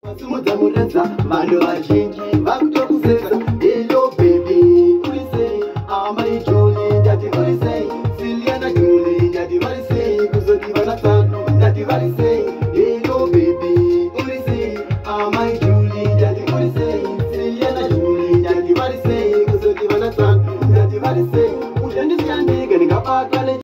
Simudza mureza vanhu vazhinji vakutokuseka. Hello baby, uri sei? Amai Julie ndati vari sei? Siliana Julie ndati vari sei? Kuzodivana tsano ndati vari sei?